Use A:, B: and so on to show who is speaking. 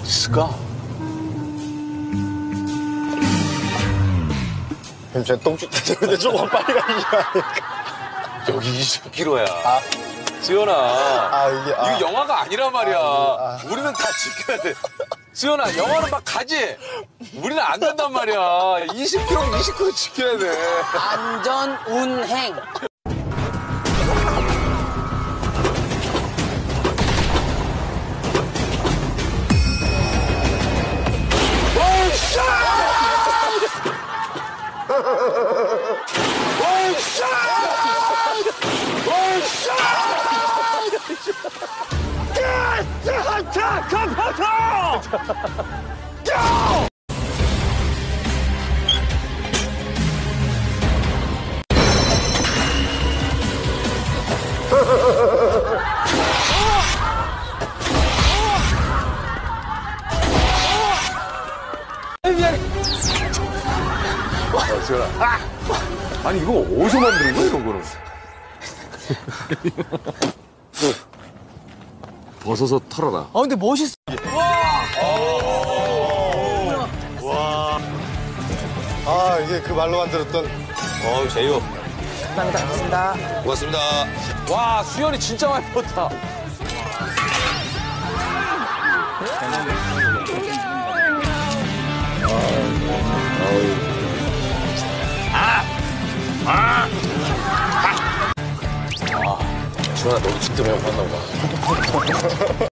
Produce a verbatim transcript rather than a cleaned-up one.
A: 있을까?
B: 제 똥줄 때문에 조금 빨리 가는 게 아닐까.
A: 여기 이십 킬로미터야.
B: 아.
A: 수연아.
B: 아, 이게. 아.
A: 이거 영화가 아니란 말이야.
B: 아, 아.
A: 우리는 다 지켜야 돼. 수연아, 영화는 막 가지. 우리는 안 된단 말이야. 이십 킬로미터, 이십 킬로미터 지켜야 돼.
C: 안전 운행.
A: 수연아. 아! 아니, 이거 어디서 만드는 거야, 이런 거는? 벗어서 털어라.
C: 아, 근데 멋있어.
B: 아, 이게 그 말로만 들었던.
A: 어, 제이홉.
C: 감사합니다. 고맙습니다.
A: 고맙습니다. 와, 수연이 진짜 많이 벗다. 아! 아! 수연아, 너도 진짜 매운 거 봤나 보다.